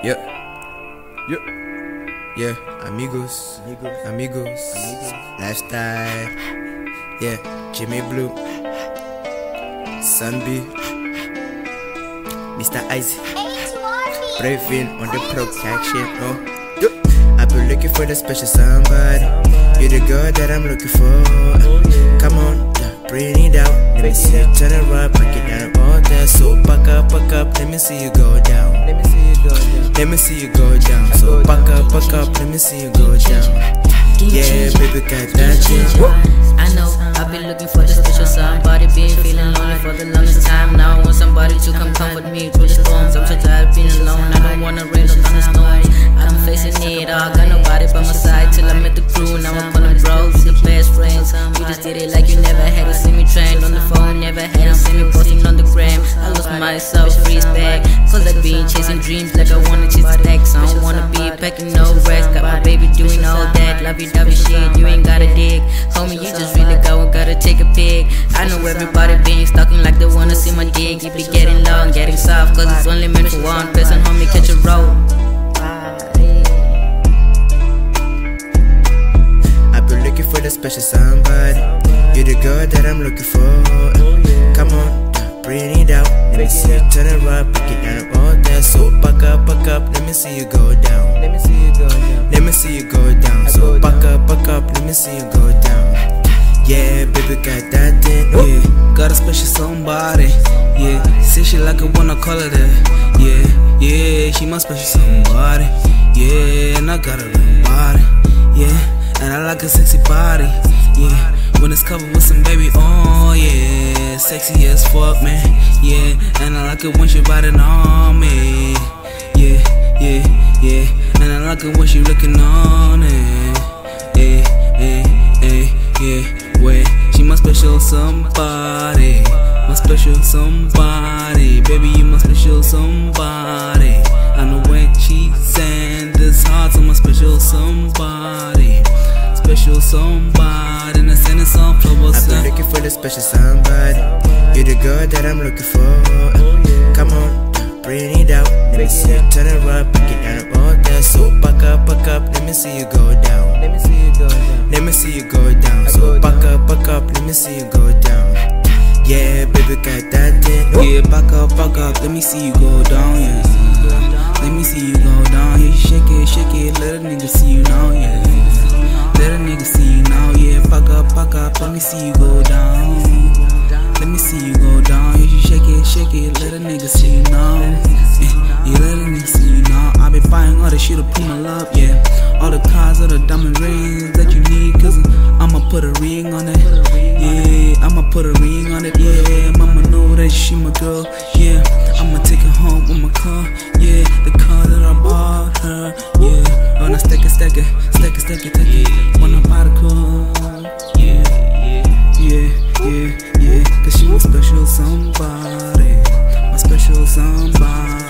Yeah, yeah, amigos, lifestyle, yeah, Jimmy Blue, Sunby, Mr. Icy, Bravin on the protection, oh, yeah. I've been looking for the special somebody, you're the girl that I'm looking for, come on, yeah, bring it out, let me see you turn around, break it down, all that, so pack up, let me see you go down. Let me see you go down. So pack up, let me see you go down. Yeah, baby, got that thing. I know, I've been looking for the special somebody, been feeling lonely for the longest time. Now I want somebody to come comfort me through the storms. I'm so tired of being alone, I don't wanna rain or thunderstorms. I'm facing it all, got nobody by my side till I met the crew. Now I'm calling bros, the best friends. You just did it like you never had to see me trained on the phone, never had to see me posting on the gram. I lost myself, freeze back, cause I've been chasing dreams like I wanna chase the stacks. I don't wanna be packing no rest, got my baby doing all that lovey-dovey shit, you ain't gotta dig. Homie, you just really gotta take a pic. I know everybody being stalking like they wanna see my dick. Keep it getting long, getting soft, cause it's only meant for one person. Homie, catch a roll. I've been looking for the special somebody, you're the girl that I'm looking for. Come on, bring it out, let me see you turn around, break it down, all that. So pack up, let me see you go down. Let me see you go down. So pack up, let me see you go down. Yeah, baby, got that thing. Yeah, got a special somebody. Yeah, say she like it when I call her that. Yeah, she my special somebody. Yeah, and I got a little body. Yeah, and I like a sexy body. Yeah, when it's covered with some baby, oh yeah, sexy as fuck, man. Yeah, and I like it when she riding on me. Yeah, and I like it when she looking on it. Wait, she my special somebody, my special somebody. Baby, you my special somebody. I know when she send this heart to my special somebody, special somebody. And I send it some flowers. I've been looking for the special somebody, you're the girl that I'm looking for. Come on, bring it out, let me see you turn around, break it down, all that. So pack up, let me see you go down. Let me see you go down. So pack up, let me see you go down. Yeah, baby, got that thing. Yeah, back up, let me see you go down. Yeah, let me see you go down. Yeah, shake it, let a nigga see you now. Yeah, let a nigga see you now. Yeah, back up, let me see you go down. Let me see you go down. Yeah, shake it, let a nigga see you now. Yeah, let a nigga see you now. I be buying all the shit to put my love, yeah. All the cars, all the diamond rings that you need, cause I'ma put a ring on it. Yeah, I'ma put a ring on it. Yeah, mama know that she my girl. Yeah, I'ma take her home with my car. Yeah, the car that I bought her. Yeah, when I stack it, take it. When I buy the car. Yeah, cause she my special somebody, my special somebody.